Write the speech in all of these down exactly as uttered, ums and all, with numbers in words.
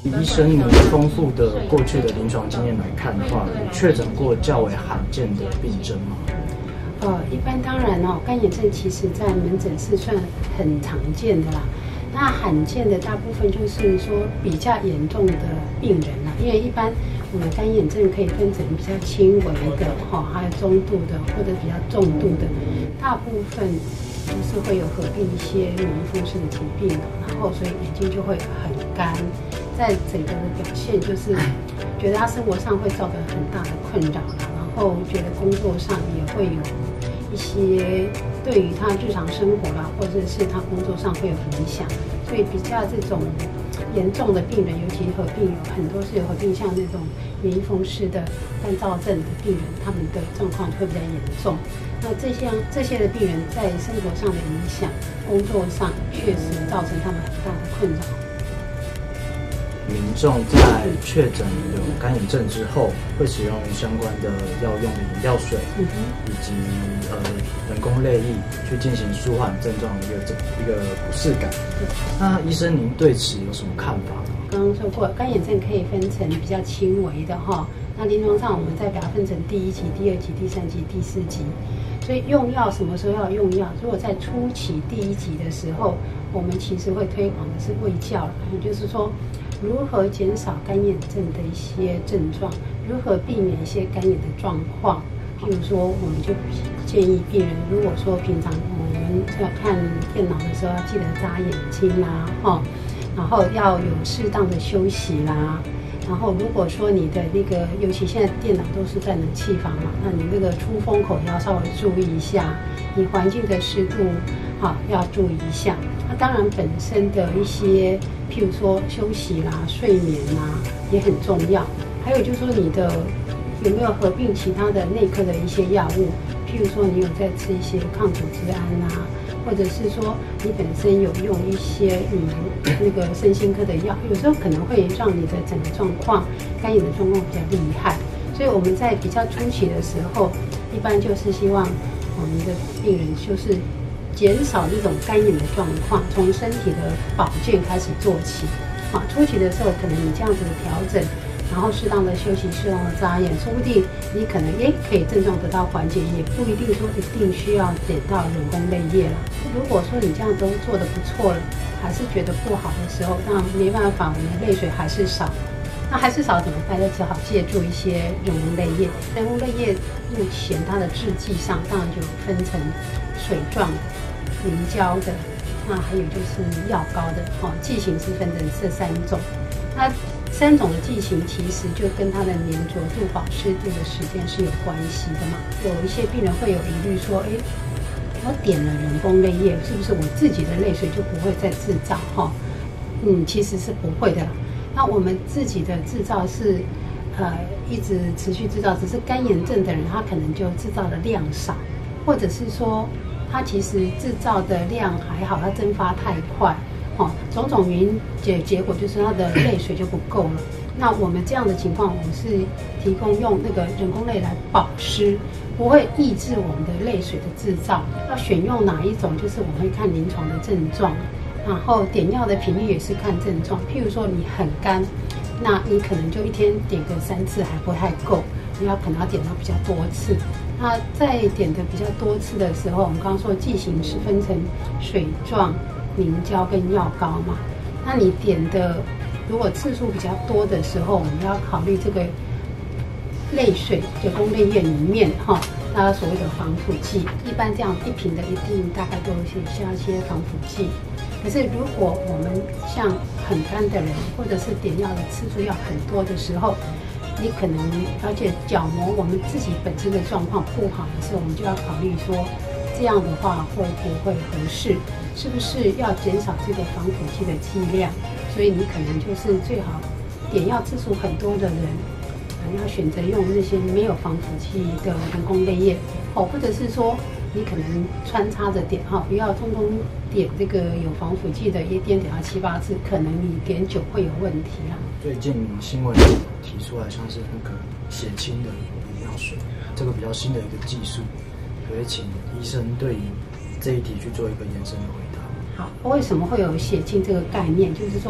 以医生你丰富的过去的临床经验来看的话，有确诊过较为罕见的病症吗？ 呃，一般当然哦，干眼症其实在门诊是算很常见的啦。那罕见的大部分就是说比较严重的病人啦，因为一般我们干眼症可以分成比较轻微的哈，还有中度的或者比较重度的，大部分就是会有合并一些免疫风湿的疾病，然后所以眼睛就会很干，在整个的表现就是觉得他生活上会造成很大的困扰，然后觉得工作上也会有一些对于他日常生活啦，或者是他工作上会有影响，所以比较这种严重的病人，尤其合并有很多是有合并像那种免疫风湿的干燥症的病人，他们的状况会比较严重。那这些这些的病人在生活上的影响，工作上确实造成他们很大的困扰。 民众在确诊有干眼症之后，会使用相关的药用的眼药水，嗯、以及呃人工泪液去进行舒缓症状的一个一个不适感。那医生您对此有什么看法呢？ 刚刚说过，干眼症可以分成比较轻微的哈。那临床上我们再把它分成第一级、第二级、第三级、第四级。所以用药什么时候要用药？如果在初期第一级的时候，我们其实会推广的是卫教，也就是说如何减少干眼症的一些症状，如何避免一些干眼的状况。譬如说，我们就建议病人，如果说平常我们要看电脑的时候，要记得眨眼睛啦，哈，然后要有适当的休息啦。然后如果说你的那个，尤其现在电脑都是在冷气房嘛，那你那个出风口要稍微注意一下，你环境的湿度，哈，要注意一下。那当然本身的一些，譬如说休息啦、睡眠啦，也很重要。还有就是说你的有没有合并其他的内科的一些药物，譬如说你有在吃一些抗组织胺啊，或者是说你本身有用一些嗯那个身心科的药，有时候可能会让你的整个状况干眼的状况比较厉害。所以我们在比较初期的时候，一般就是希望我们的病人就是减少这种干眼的状况，从身体的保健开始做起。啊，初期的时候可能你这样子的调整，然后适当的休息，适当的眨眼，说不定你可能也可以症状得到缓解，也不一定说一定需要点到人工泪液了。如果说你这样都做得不错了，还是觉得不好的时候，那没办法，我们的泪水还是少。那还是少怎么办？就只好借助一些人工泪液。人工泪液目前它的制剂上当然就分成水状的、凝胶的，那还有就是药膏的。哦，剂型是分成这三种。那三种的剂型其实就跟它的粘着度、保湿度的时间是有关系的嘛。有一些病人会有疑虑说，哎，我点了人工泪液，是不是我自己的泪水就不会再制造？哈，嗯，其实是不会的啦。那我们自己的制造是，呃，一直持续制造，只是干眼症的人他可能就制造的量少，或者是说他其实制造的量还好，他蒸发太快，哦，种种原因结结果就是他的泪水就不够了。那我们这样的情况，我们是提供用那个人工泪来保湿，不会抑制我们的泪水的制造。要选用哪一种，就是我们会看临床的症状。然后点药的频率也是看症状，譬如说你很干，那你可能就一天点个三次还不太够，你要可能要点到比较多次。那在点的比较多次的时候，我们刚刚说剂型是分成水状、凝胶跟药膏嘛。那你点的如果次数比较多的时候，我们要考虑这个泪水人工泪液里面哈，它所谓的防腐剂。一般这样一瓶的一定大概都会加一些防腐剂。可是如果我们像很干的人，或者是点药的次数要很多的时候，你可能而且角膜我们自己本身的状况不好的时候，我们就要考虑说，这样的话会不会合适？是不是要减少这个防腐剂的剂量？所以你可能就是最好点药次数很多的人，要选择用那些没有防腐剂的人工泪液，哦，或者是说你可能穿插着点哈，不要通通点这个有防腐剂的，一点点到七八次，可能你点久会有问题啊。 最近新闻提出来像是那个血清的眼药水，这个比较新的一个技术，可以请医生对于这一题去做一个延伸的回答。 好，为什么会有血清这个概念？就是说，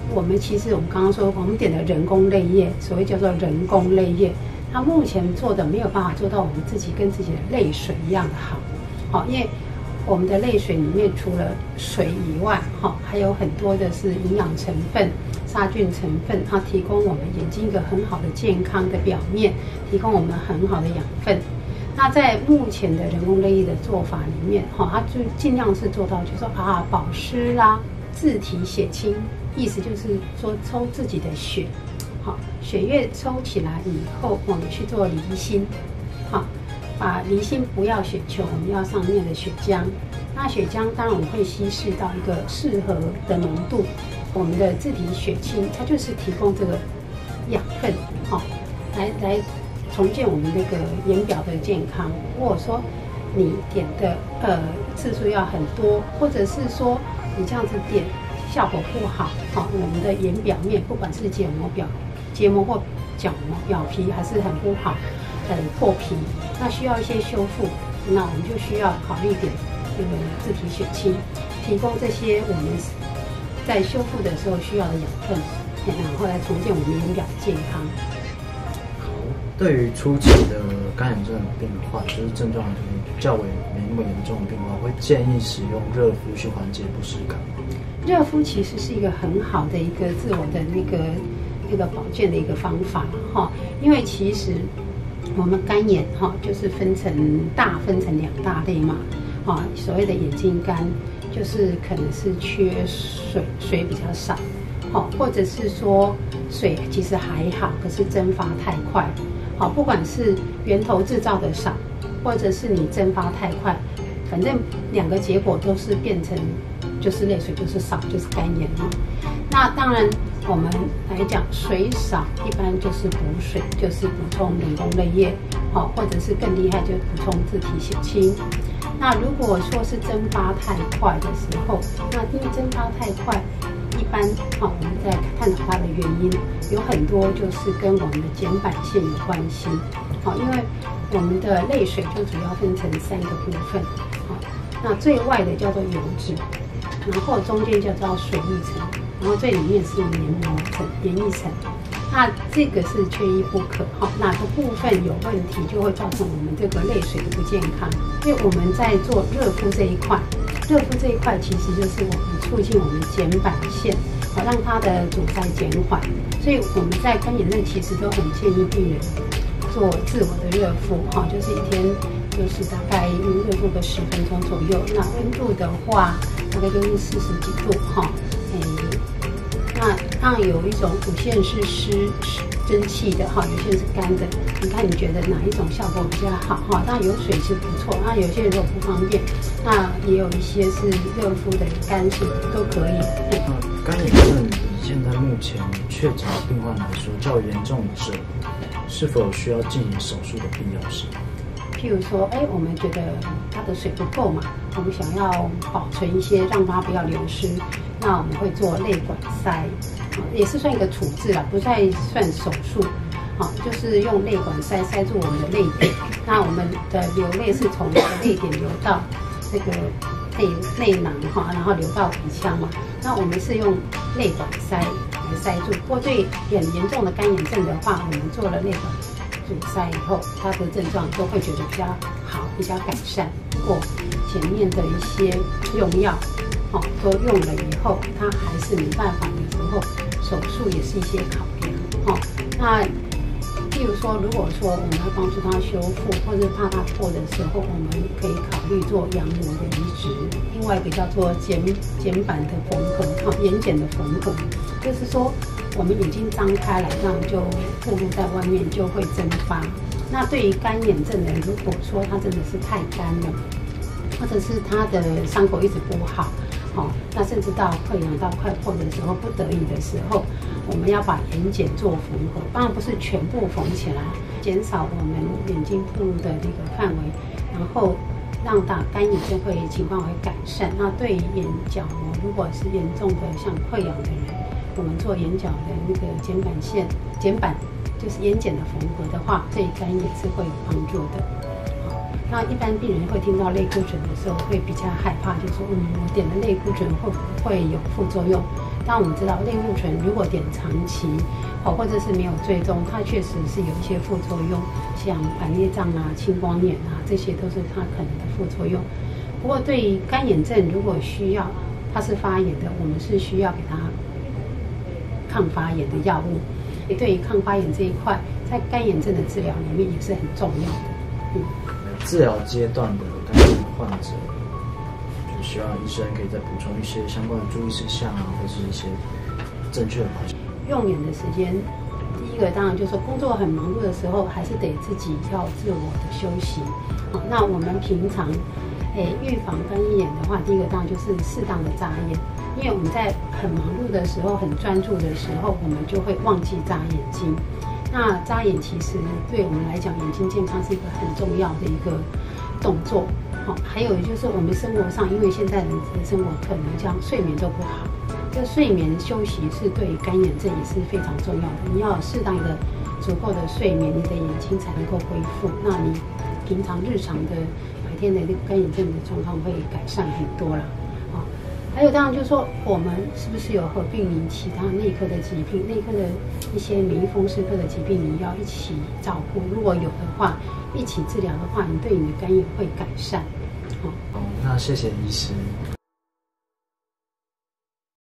我们其实我们刚刚说，我们点的人工泪液，所谓叫做人工泪液，它目前做的没有办法做到我们自己跟自己的泪水一样的好，好，因为我们的泪水里面除了水以外，哈，还有很多的是营养成分、杀菌成分，它提供我们眼睛一个很好的健康的表面，提供我们很好的养分。那在目前的人工泪液的做法里面，哈，它就尽量是做到，就是说啊，保湿啦，自体血清，意思就是说抽自己的血，好，血液抽起来以后，我们去做离心，好，把离心不要血球，我们要上面的血浆。那血浆当然我们会稀释到一个适合的浓度，我们的自体血清它就是提供这个养分，好，来来。重建我们那个眼表的健康。如果说你点的呃次数要很多，或者是说你这样子点效果不好，好、哦，我们的眼表面不管是结膜表、结膜或角膜表皮还是很不好，很破皮，那需要一些修复，那我们就需要考虑点那个自体血清，提供这些我们在修复的时候需要的养分，然后来重建我们眼表的健康。 对于初期的干眼症病的话，就是症状就是较为没那么严重的病的话，会建议使用热敷去缓解不适感。 热敷其实是一个很好的一个自我的那个那个保健的一个方法哈，因为其实我们干眼哈就是分成大分成两大类嘛，啊，所谓的眼睛干就是可能是缺水，水比较少。好，或者是说水其实还好，可是蒸发太快。好，不管是源头制造的少，或者是你蒸发太快，反正两个结果都是变成就是泪水就是少，就是干眼嘛。那当然我们来讲水少，一般就是补水，就是补充人工泪液，好，或者是更厉害就补充自体血清。那如果说是蒸发太快的时候，那因为蒸发太快。一般好，我们在探讨它的原因，有很多就是跟我们的睑板腺有关系。好，因为我们的泪水就主要分成三个部分。好，那最外的叫做油脂，然后中间叫做水液层，然后最里面是黏膜层、黏液层。那这个是缺一不可。好，哪个部分有问题，就会造成我们这个泪水的不健康。因为我们在做热敷这一块。热敷这一块其实就是我们促进我们睑板腺，好让它的阻塞减缓。所以我们在干眼症其实都很建议病人做自我的热敷，哈，就是一天就是大概热敷个十分钟左右。那温度的话，大概就是四十几度，哈，诶，那当然有一种有些人是湿蒸汽的哈，有些人是干的。你看你觉得哪一种效果比较好哈？当然有水是不错，那有些人如果不方便，那也有一些是热敷的干是都可以。 那干眼症以现在目前确诊的病患来说，较严重者是否有需要进行手术的必要性？ 譬如说，哎，我们觉得它的水不够嘛，我们想要保存一些，让它不要流失，那我们会做泪管塞，也是算一个处置啦，不再算手术。好，就是用泪管塞塞住我们的泪点，那我们的流泪是从这个泪点流到这个内内囊哈，然后流到鼻腔嘛。那我们是用泪管塞来塞住。不过对很严重的干眼症的话，我们做了泪管阻塞以后，它的症状都会觉得比较好，比较改善。不过前面的一些用药，哦，都用了以后，它还是没办法的时候，手术也是一些考量。哦，那譬如说，如果说我们要帮助它修复，或者怕它破的时候，我们可以考虑做羊膜的移植。另外一个叫做睑睑板的缝合，哈，眼睑的缝合，就是说我们眼睛张开来，那就暴露在外面就会蒸发。那对于干眼症的人，如果说他真的是太干了，或者是他的伤口一直不好，哦，那甚至到溃疡到快破的时候，不得已的时候，我们要把眼睑做缝合，当然不是全部缝起来，减少我们眼睛暴露的那个范围，然后让大干眼症会情况会改善。那对于眼角膜，如果是严重的像溃疡的人，我们做眼角的那个睑板腺、睑板就是眼睑的缝合的话，对干眼是会有帮助的。好， 那一般病人会听到类固醇的时候，会比较害怕，就说嗯，我点的类固醇会不会有副作用？但我们知道类固醇如果点长期，哦，或者是没有追踪，它确实是有一些副作用，像白内障啊、青光眼啊，这些都是它可能的副作用。不过对于干眼症，如果需要它是发炎的，我们是需要给它抗发炎的药物。也对于抗发炎这一块，在干眼症的治疗里面也是很重要的。嗯， 治疗阶段的干眼症患者，就希望医生可以再补充一些相关的注意事项啊，或是一些正确的保养。 用眼的时间，第一个当然就是说工作很忙碌的时候，还是得自己要自我的休息。好，那我们平常，诶，预防干眼的话，第一个当然就是适当的眨眼。因为我们在很忙碌的时候、很专注的时候，我们就会忘记眨眼睛。那眨眼其实对我们来讲，眼睛健康是一个很重要的一个动作。好，还有就是我们生活上，因为现在人的生活可能这样睡眠都不好，这睡眠休息是对干眼症也是非常重要的。你要有适当的、足够的睡眠，你的眼睛才能够恢复。那你平常日常的白天的那个干眼症的状况会改善很多了。还有当然就是说，我们是不是有合并你其他内科的疾病、内科的一些免疫风湿科的疾病，你要一起照顾。如果有的话，一起治疗的话，你对你的干眼会改善。 好，那谢谢医师